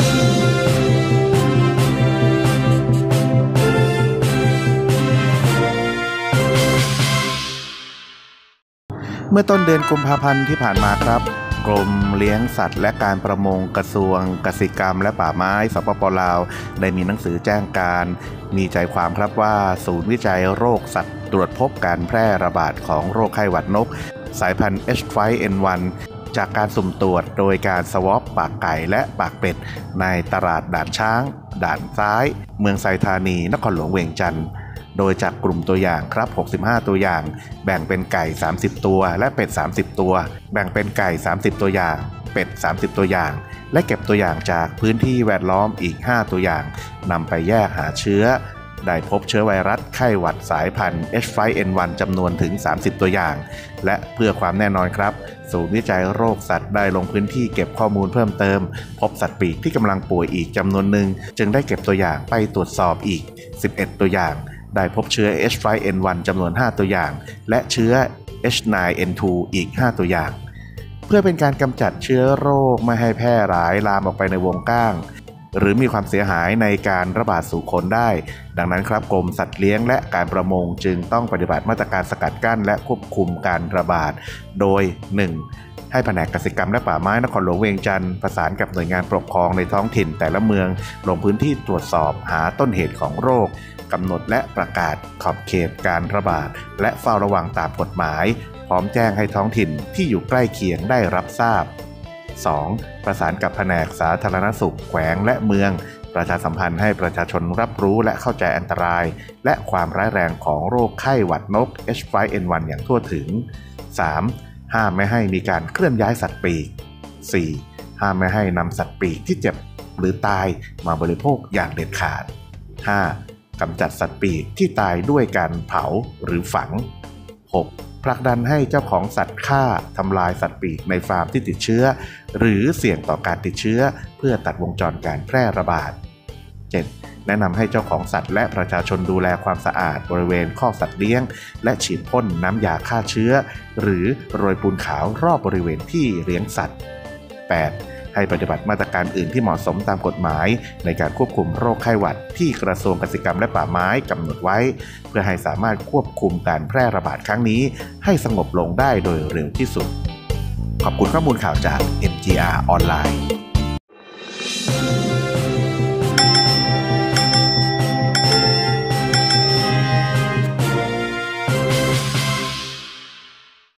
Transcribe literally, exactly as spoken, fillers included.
เมื่อต้นเดือนกุมภาพันธ์ที่ผ่านมาครับกรมเลี้ยงสัตว์และการประมงกระทรวงเกษตรกรรมและป่าไม้สปป.ลาวได้มีหนังสือแจ้งการมีใจความครับว่าศูนย์วิจัยโรคสัตว์ตรวจพบการแพร่ระบาดของโรคไข้หวัดนกสายพันธุ์ เอช ไฟว์ เอ็น วัน จากการสุ่มตรวจโดยการสวอปปากไก่และปากเป็ดในตลาดด่านช้างด่านซ้ายเมืองไซธานีนครหลวงเวียงจันทร์โดยจากกลุ่มตัวอย่างครับหกสิบห้าตัวอย่างแบ่งเป็นไก่สามสิบตัวและเป็ดสามสิบตัวแบ่งเป็นไก่สามสิบตัวอย่างเป็ดสามสิบตัวอย่างและเก็บตัวอย่างจากพื้นที่แวดล้อมอีกห้าตัวอย่างนำไปแยกหาเชื้อได้พบเชื้อไวรัสไข้หวัดสายพันธุ์ เอช ไฟว์ เอ็น วัน จำนวนถึงสามสิบตัวอย่างและเพื่อความแน่นอนครับศูนย์วิจัยโรคสัตว์ได้ลงพื้นที่เก็บข้อมูลเพิ่มเติมพบสัตว์ปีกที่กำลังป่วยอีกจำนวนหนึ่งจึงได้เก็บตัวอย่างไปตรวจสอบอีกสิบเอ็ดตัวอย่างได้พบเชื้อ เอช ไฟว์ เอ็น วัน จำนวนห้าตัวอย่างและเชื้อ เอช ไนน์ เอ็น ทู อีกห้าตัวอย่างเพื่อเป็นการกำจัดเชื้อโรคไม่ให้แพร่หลายลามออกไปในวงกว้างหรือมีความเสียหายในการระบาดสู่คนได้ดังนั้นครับกรมสัตว์เลี้ยงและการประมงจึงต้องปฏิบัติมาตรการสกัดกั้นและควบคุมการระบาดโดย หนึ่ง ให้แผนกเกษตรกรรมและป่าไม้นครหลวงเวียงจันทร์ประสานกับหน่วยงานปกครองในท้องถิ่นแต่ละเมืองลงพื้นที่ตรวจสอบหาต้นเหตุของโรคกำหนดและประกาศขอบเขตการระบาดและเฝ้าระวังตามกฎหมายพร้อมแจ้งให้ท้องถิ่นที่อยู่ใกล้เคียงได้รับทราบ สอง ประสานกับแผนกสาธารณสุขแขวงและเมืองประชาสัมพันธ์ให้ประชาชนรับรู้และเข้าใจอันตรายและความร้ายแรงของโรคไข้หวัดนก เอช ไฟว์ เอ็น วัน อย่างทั่วถึง สาม ห้ามไม่ให้มีการเคลื่อนย้ายสัตว์ปีก สี่ ห้ามไม่ให้นำสัตว์ปีกที่เจ็บหรือตายมาบริโภคอย่างเด็ดขาด ห้า กำจัดสัตว์ปีกที่ตายด้วยการเผาหรือฝัง หก ผลักดันให้เจ้าของสัตว์ฆ่าทำลายสัตว์ปีกในฟาร์มที่ติดเชื้อหรือเสี่ยงต่อการติดเชื้อเพื่อตัดวงจรการแพร่ระบาด เจ็ด แนะนำให้เจ้าของสัตว์และประชาชนดูแลความสะอาดบริเวณคอกสัตว์เลี้ยงและฉีดพ่นน้ำยาฆ่าเชื้อหรือโรยปูนขาวรอบบริเวณที่เลี้ยงสัตว์ แปด ให้ปฏิบัติมาตรการอื่นที่เหมาะสมตามกฎหมายในการควบคุมโรคไข้หวัดที่กระทรวงเกษตรกรรมและป่าไม้กำหนดไว้เพื่อให้สามารถควบคุมการแพร่ระบาดครั้งนี้ให้สงบลงได้โดยเร็วที่สุดขอบคุณข้อมูลข่าวจาก เอ็ม จี อาร์ ออนไลน์